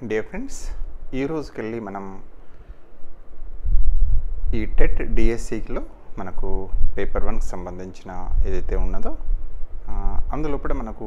Dear friends, ఈ రోజుకెళ్ళి మనం ఈ టెట్ డిఎస్సిలో మనకు పేపర్ 1కి సంబంధించిన ఏదైతే ఉన్నదో అందులో కూడా మనకు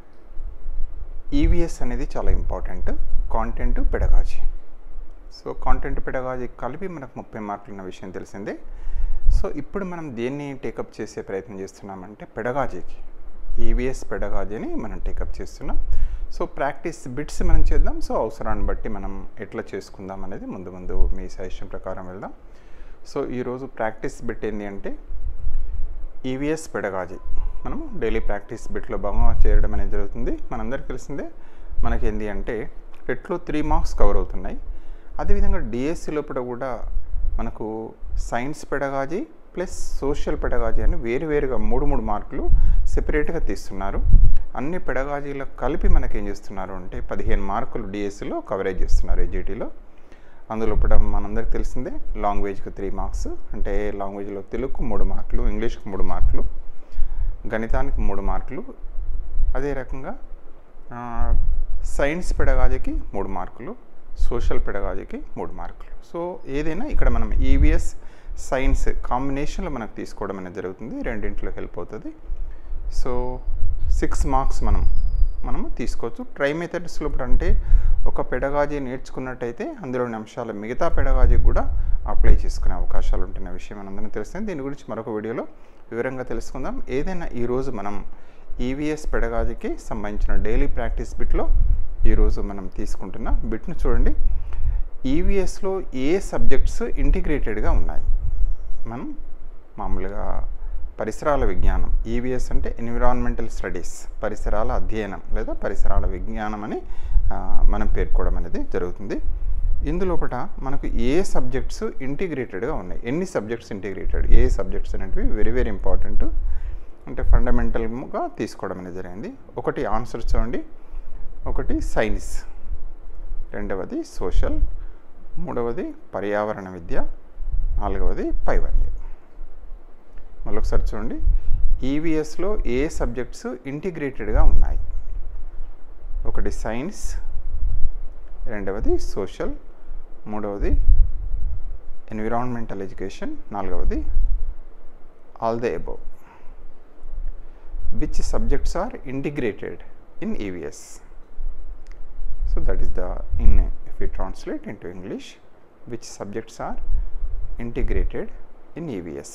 ఈవీఎస్ అనేది చాలా important. Content pedagogy. So content pedagogy కలిపి మనకు 30 మార్కులు ఉన్న విషయం తెలిసిందే. సో ఇప్పుడు మనం దేన్ని టేకప్ చేసే ప్రయత్నం చేస్తున్నామంటే పెడగాజీకి, ఈవీఎస్ పెడగాజీని మనం టేకప్ చేస్తున్నాం. సో ప్రాక్టీస్ బిట్స్ మనం చేద్దాం. సో అవసరాన్ని బట్టి మనం ఎట్లా చేసుకుందాం అనేది ముందు మీ సజెషన్ ప్రకారం వెళ్దాం. సో ఈరోజు ప్రాక్టీస్ బిట్ ఏంటి అంటే ఈవీఎస్ పెడగాజీ మనము డైలీ ప్రాక్టీస్ బిట్లో బాగా చేయడం అనేది జరుగుతుంది. మనందరికీ తెలిసిందే మనకి ఏంటి అంటే టెట్లో 3 మార్క్స్ కవర్ అవుతున్నాయి. అదేవిధంగా డిఎస్సి లోపల కూడా మనకు science pedagogy plus social pedagogy అని వేరువేరుగా 3 మార్కులు సెపరేట్గా తీస్తున్నారు. అన్ని పెడగాజీలకు కలిపి మనకి ఏం చేస్తున్నారు అంటే 15 మార్కులు డిఎస్సిలో కవరేజ్ చేస్తున్నారు ఎజిటీలో. అందులో కూడా మనందరికీ తెలిసిందే లాంగ్వేజ్కి 3 మార్క్స్, అంటే లాంగ్వేజ్లో తెలుగుకు 3 మార్కులు, ఇంగ్లీష్కి 3 మార్కులు, గణితానికి 3 మార్కులు, అదే రకంగా సైన్స్ పెడగాజీకి 3 మార్కులు, సోషల్ పెడగాజీకి 3 మార్కులు. సో ఏదైనా ఇక్కడ మనం ఈవీఎస్ సైన్స్ కాంబినేషన్లో మనకు తీసుకోవడం అనేది జరుగుతుంది. రెండింటిలో హెల్ప్ అవుతుంది. సో 6 మార్క్స్ మనము తీసుకోవచ్చు. ట్రై మెథడ్స్లో అంటే ఒక పెడగాజీ నేర్చుకున్నట్టయితే అందులోని అంశాలు మిగతా పెడగాజీకి కూడా అప్లై చేసుకునే అవకాశాలు ఉంటున్న విషయం మనందరం తెలుస్తుంది. దీని గురించి మరొక వీడియోలో వివరంగా తెలుసుకుందాం. ఏదైనా ఈరోజు మనం ఈవీఎస్ పెడగాజీకి సంబంధించిన డైలీ ప్రాక్టీస్ బిట్లో ఈరోజు మనం తీసుకుంటున్న బిట్ను చూడండి. ఈవీఎస్లో ఏ సబ్జెక్ట్స్ ఇంటిగ్రేటెడ్గా ఉన్నాయి? మనం మామూలుగా పరిసరాల విజ్ఞానం, ఈవీఎస్ అంటే ఎన్విరాన్మెంటల్ స్టడీస్, పరిసరాల అధ్యయనం లేదా పరిసరాల విజ్ఞానం అని మనం పేర్కోవడం అనేది జరుగుతుంది. ఇందులోపట మనకు ఏ సబ్జెక్ట్స్ ఇంటిగ్రేటెడ్గా ఉన్నాయి, ఎన్ని సబ్జెక్ట్స్ ఇంటిగ్రేటెడ్, ఏ సబ్జెక్ట్స్ అనేటివి వెరీ ఇంపార్టెంట్, అంటే ఫండమెంటల్గా తీసుకోవడం అనేది జరిగింది. ఒకటి ఆన్సర్ చూడండి, ఒకటి సైన్స్, రెండవది సోషల్, మూడవది పర్యావరణ విద్య, నాలుగవది పైవన్యం. మళ్ళొకసారి చూడండి, ఈవీఎస్లో ఏ సబ్జెక్ట్స్ ఇంటిగ్రేటెడ్గా ఉన్నాయి? ఒకటి సైన్స్, రెండవది సోషల్, మూడవది ఎన్విరాన్మెంటల్ ఎడ్యుకేషన్, నాలుగవది all the above. Which subjects are integrated in EVS? So that is the if we translate into English, which subjects are integrated in EVS.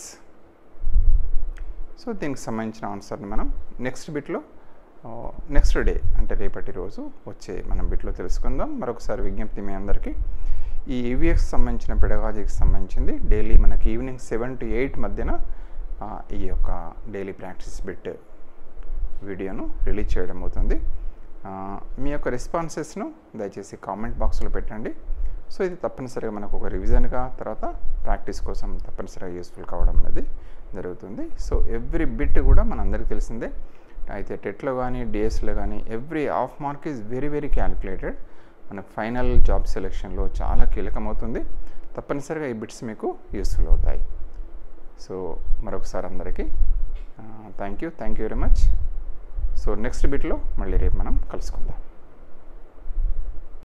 So దీనికి సంబంధించిన ఆన్సర్ని మనం నెక్స్ట్ బిట్లో నెక్స్ట్ డే అంటే రేపటి రోజు వచ్చే మనం బిట్లో తెలుసుకుందాం. మరొకసారి విజ్ఞప్తి మీ అందరికీ, ఈ ఈవీఎస్కి సంబంధించిన పెడగాజీకి సంబంధించింది డైలీ మనకి ఈవినింగ్ 7 to 8 మధ్యన ఈ యొక్క డైలీ ప్రాక్టీస్ బిట్ వీడియోను రిలీజ్ చేయడం అవుతుంది. మీ యొక్క రెస్పాన్సెస్ను దయచేసి కామెంట్ బాక్స్లో పెట్టండి. సో ఇది తప్పనిసరిగా మనకు ఒక రివిజన్గా తర్వాత ప్రాక్టీస్ కోసం తప్పనిసరిగా యూస్ఫుల్ కావడం అనేది జరుగుతుంది. సో ఎవ్రీ బిట్ కూడా మనందరికీ తెలిసిందే, అయితే టెట్లో కానీ డిఎస్లో కానీ every half mark is very calculated. మన ఫైనల్ జాబ్ సెలెక్షన్లో చాలా కీలకమవుతుంది. తప్పనిసరిగా ఈ బిట్స్ మీకు యూస్ఫుల్ అవుతాయి. సో మరొకసారి అందరికీ thank you very much. So next బిట్లో మళ్ళీ రేపు మనం కలుసుకుందాం.